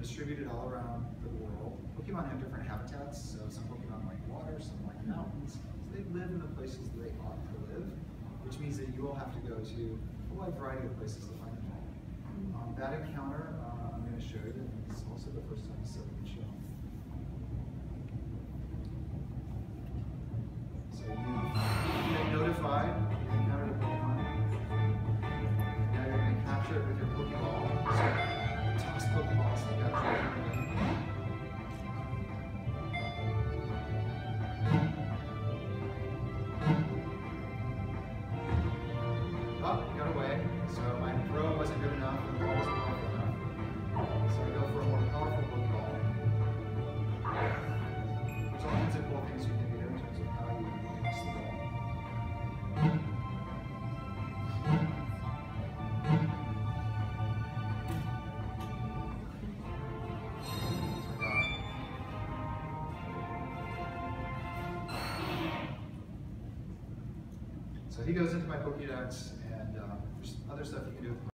distributed all around the world. Pokemon have different habitats, so some Pokemon like water, some like mountains. So they live in the places that they ought to live, which means that you will have to go to a wide variety of places to find them all. That encounter, I'm going to show you, and it's also the first time so we can show. So you get notified you encountered a Pokemon. Now you're going to capture it with your Pokeball. So toss Pokeballs to capture it. Oh, it got away. So my throw wasn't good enough, and the ball wasn't powerful enough. So I go for a more powerful Pokeball. There's all kinds of cool things you can do in terms of how you use the ball. So he goes into my Pokédex, and there's other stuff you can do with